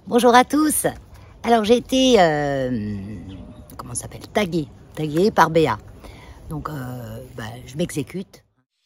Bonjour à tous. Alors j'ai été, comment ça s'appelle, taguée par Béa. Donc je m'exécute.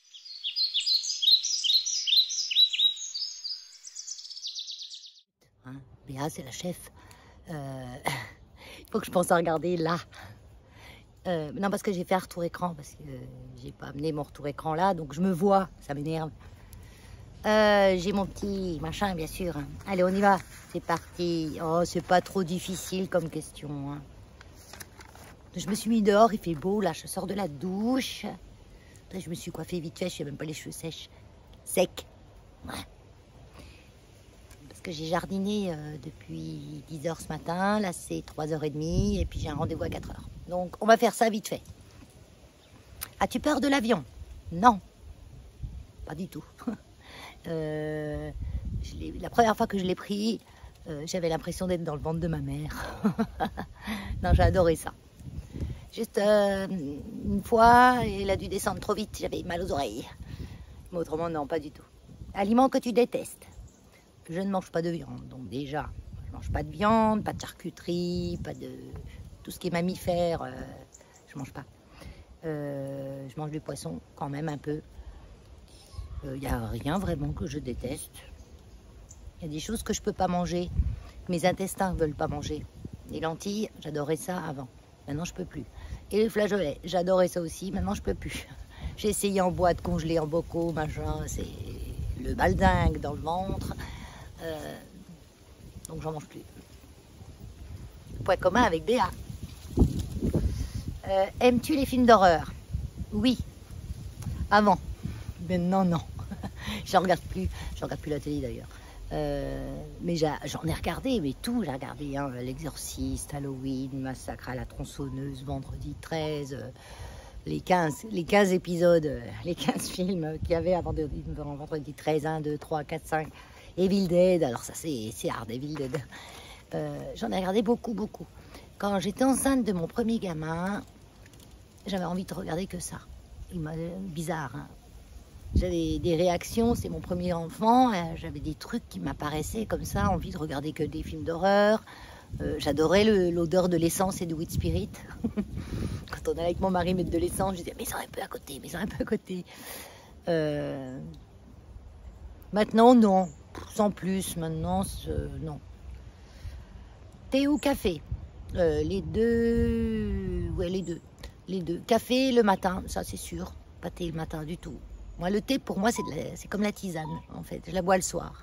Hein, Béa c'est la chef. Il faut que je pense à regarder là. Non parce que j'ai fait un retour écran, parce que j'ai pas amené mon retour écran là, donc je me vois, ça m'énerve. J'ai mon petit machin, bien sûr. Allez, on y va. C'est parti. Oh, c'est pas trop difficile comme question. Hein. Je me suis mis dehors, il fait beau. Là, je sors de la douche. Après, je me suis coiffée vite fait. Je n'ai même pas les cheveux secs. Ouais. Parce que j'ai jardiné depuis 10 h ce matin. Là, c'est 3 h 30. Et puis, j'ai un rendez-vous à 4 h. Donc, on va faire ça vite fait. As-tu peur de l'avion? Non. Pas du tout. La première fois que je l'ai pris, j'avais l'impression d'être dans le ventre de ma mère. Non, j'ai adoré ça. Juste une fois, il a dû descendre trop vite, j'avais mal aux oreilles. Mais autrement, non, pas du tout. Aliments que tu détestes. Je ne mange pas de viande, donc déjà, je ne mange pas de viande, pas de charcuterie, pas de... Tout ce qui est mammifère, je ne mange pas. Je mange du poisson quand même un peu. Il n'y a rien vraiment que je déteste. Il y a des choses que je ne peux pas manger. Mes intestins ne veulent pas manger. Les lentilles, j'adorais ça avant. Maintenant, je ne peux plus. Et les flageolets, j'adorais ça aussi. Maintenant, je ne peux plus. J'ai essayé en boîte, congelé en bocaux, machin. C'est le baldingue dans le ventre. Donc, j'en mange plus. Point commun avec Béa. Aimes-tu les films d'horreur? Oui. Avant. Maintenant, non. J'en regarde plus la télé d'ailleurs. Mais j'en ai regardé, mais tout, j'ai regardé. Hein, L'Exorciste, Halloween, Massacre à la tronçonneuse, Vendredi 13, les 15 épisodes, les 15 films qu'il y avait avant Vendredi 13, 1, 2, 3, 4, 5. Evil Dead, alors ça c'est hard, Evil Dead. J'en ai regardé beaucoup. Quand j'étais enceinte de mon premier gamin, j'avais envie de regarder que ça. Bizarre, hein. J'avais des réactions, c'est mon premier enfant, j'avais des trucs qui m'apparaissaient comme ça, envie de regarder que des films d'horreur. J'adorais l'odeur de l'essence et du weed spirit. Quand on allait avec mon mari mettre de l'essence, je disais mais ça un peu à côté, Maintenant non, sans plus, maintenant non. Thé ou café? Les deux, ouais les deux. Café le matin, ça c'est sûr, pas thé le matin du tout. Moi, le thé, pour moi, c'est comme la tisane, en fait. Je la bois le soir.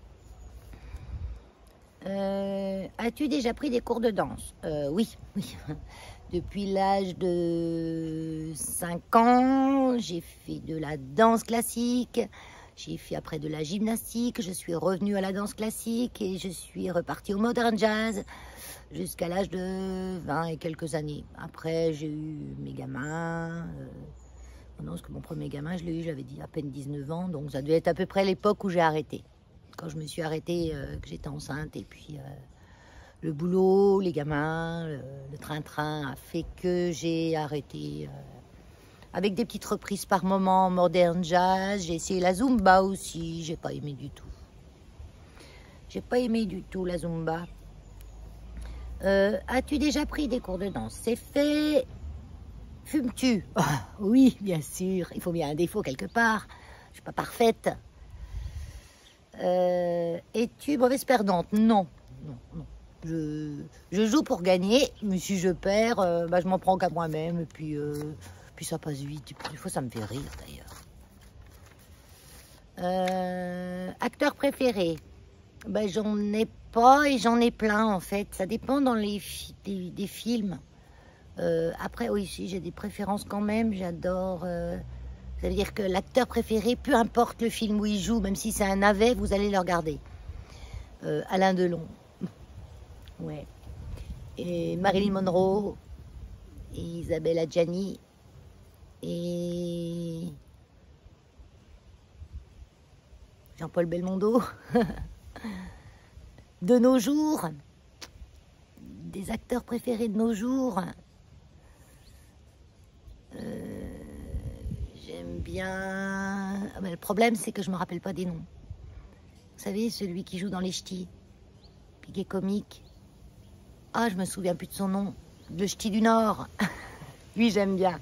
As-tu déjà pris des cours de danse? Oui. Depuis l'âge de 5 ans, j'ai fait de la danse classique. J'ai fait après de la gymnastique. Je suis revenue à la danse classique et je suis repartie au modern jazz jusqu'à l'âge de 20 et quelques années. Après, j'ai eu mes gamins... Non, parce que mon premier gamin, je l'ai eu, j'avais dit à peine 19 ans, donc ça devait être à peu près l'époque où j'ai arrêté. Quand je me suis arrêtée, que j'étais enceinte, et puis le boulot, les gamins, le train-train a fait que j'ai arrêté. Avec des petites reprises par moment, modern jazz, j'ai essayé la Zumba aussi, j'ai pas aimé du tout. J'ai pas aimé du tout la Zumba. As-tu déjà pris des cours de danse? C'est fait. Fumes-tu? Oh, oui, bien sûr. Il faut bien un défaut quelque part. Je ne suis pas parfaite. Es-tu mauvaise perdante? Non. Je joue pour gagner, mais si je perds, je m'en prends qu'à moi-même. Et puis ça passe vite. Et puis, des fois, ça me fait rire d'ailleurs. Acteur préféré? J'en ai pas et j'en ai plein en fait. Ça dépend dans des films. Après, oui, si j'ai des préférences quand même, j'adore. Ça veut dire que l'acteur préféré, peu importe le film où il joue, même si c'est un navet, vous allez le regarder. Alain Delon. Ouais. Et Marilyn Monroe. Et Isabelle Adjani. Et Jean-Paul Belmondo. De nos jours, des acteurs préférés de nos jours. J'aime bien... le problème, c'est que je ne me rappelle pas des noms. Vous savez, celui qui joue dans Les Ch'tis. épique et comique. Ah, je me souviens plus de son nom. Le Ch'ti du Nord. Lui, j'aime bien.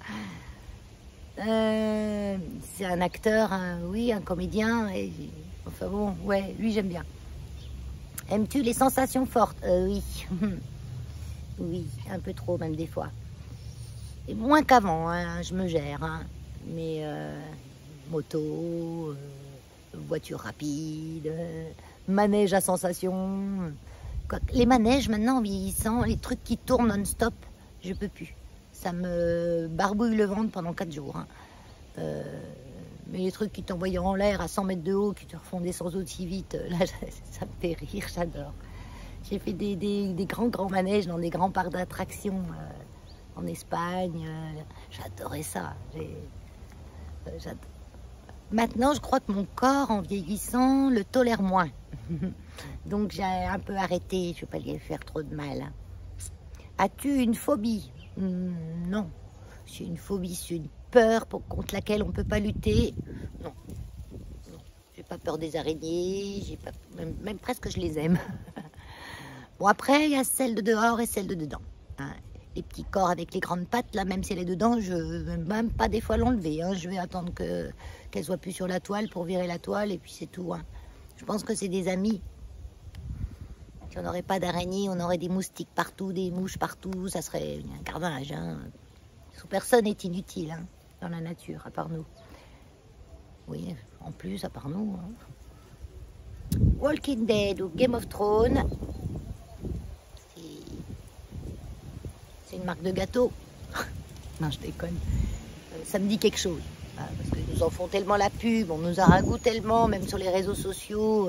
C'est un acteur, oui, un comédien. Enfin bon, ouais, lui, j'aime bien. Aimes-tu les sensations fortes? Oui. Oui, un peu trop, même des fois. Et moins qu'avant, hein, je me gère. Hein. Mais moto, voiture rapide, manège à sensation. Les manèges, maintenant, en vieillissant, les trucs qui tournent non-stop, je peux plus. Ça me barbouille le ventre pendant 4 jours. Hein. Mais les trucs qui t'envoient en l'air à 100 mètres de haut, qui te refont descendre aussi vite, là, ça me fait rire, j'adore. J'ai fait des grands manèges dans des grands parcs d'attractions en Espagne. J'adorais ça. Maintenant, je crois que mon corps, en vieillissant, le tolère moins. Donc, j'ai un peu arrêté. Je ne vais pas lui faire trop de mal. Hein. As-tu une phobie? Non. J'ai une phobie, c'est une peur contre laquelle on ne peut pas lutter. Non. Non. J'ai pas peur des araignées. J'ai pas, même presque, je les aime. Bon, après, il y a celle de dehors et celle de dedans. Hein. Les petits corps avec les grandes pattes, là, même si elle est dedans, je ne vais même pas des fois l'enlever. Hein. Je vais attendre qu'elle soit plus sur la toile pour virer la toile et puis c'est tout. Hein. Je pense que c'est des amis. Si on n'aurait pas d'araignées, on aurait des moustiques partout, des mouches partout, ça serait un carnage. Hein. Personne n'est inutile hein, dans la nature, à part nous. Oui, en plus, à part nous. Hein. Walking Dead ou Game of Thrones, c'est une marque de gâteau. Non, je déconne. Ça me dit quelque chose. Hein, parce qu'ils nous en font tellement la pub, on nous a ragoût tellement, même sur les réseaux sociaux.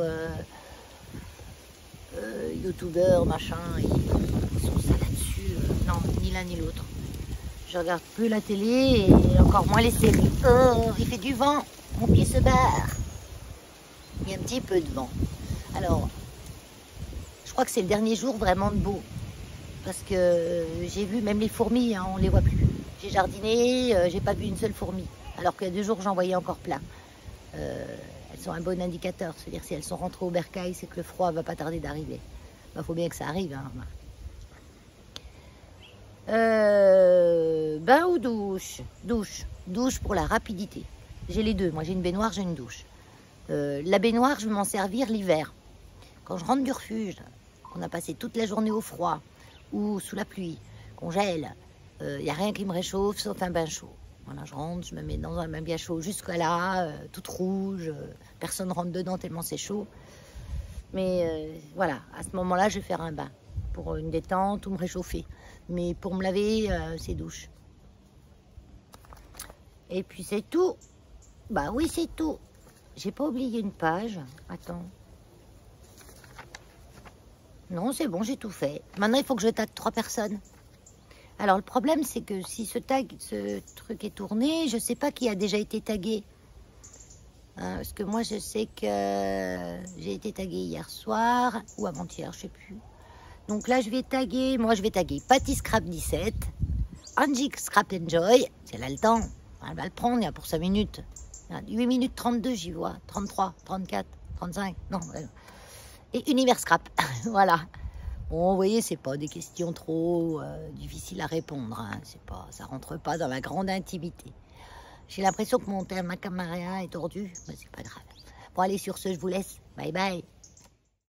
Youtubeurs, machin, ils sont ça là-dessus. Non, ni l'un ni l'autre. Je regarde plus la télé et encore moins les séries. Oh, il fait du vent, mon pied se barre. Il y a un petit peu de vent. Alors, je crois que c'est le dernier jour vraiment de beau. Parce que j'ai vu même les fourmis, hein, on les voit plus. J'ai jardiné, j'ai pas vu une seule fourmi. Alors qu'il y a 2 jours, j'en voyais encore plein. Elles sont un bon indicateur. C'est-à-dire si elles sont rentrées au bercail, c'est que le froid va pas tarder d'arriver. Il faut bien que ça arrive. Hein. Bain ou douche? Douche pour la rapidité. J'ai les deux. Moi, j'ai une baignoire, j'ai une douche. La baignoire, je vais m'en servir l'hiver. Quand je rentre du refuge, qu'on a passé toute la journée au froid ou sous la pluie, qu'on gèle, n'y a rien qui me réchauffe sauf un bain chaud. Voilà, je rentre, je me mets dans un bain bien chaud jusqu'à là, toute rouge. Personne ne rentre dedans tellement c'est chaud. Mais voilà, à ce moment-là, je vais faire un bain pour une détente ou me réchauffer. Mais pour me laver, c'est douche. Et puis c'est tout. Bah oui, c'est tout. J'ai pas oublié une page. Attends. Non, c'est bon, j'ai tout fait. Maintenant, il faut que je tague 3 personnes. Alors, le problème, c'est que si ce truc est tourné, je sais pas qui a déjà été tagué. Hein, parce que moi, je sais que j'ai été taguée hier soir ou avant-hier, je sais plus. Donc là, je vais taguer Patty Scrap 17, Angie Scrap Enjoy. Si elle a le temps, elle va le prendre, il y a pour 5 minutes. 8 minutes 32, j'y vois. 33, 34, 35, non. Et Univers Scrap, voilà. Bon, vous voyez, c'est pas des questions trop difficiles à répondre. Hein. Ça rentre pas dans la grande intimité. J'ai l'impression que ma caméra est tordue, mais c'est pas grave. Bon, allez, sur ce, je vous laisse. Bye bye.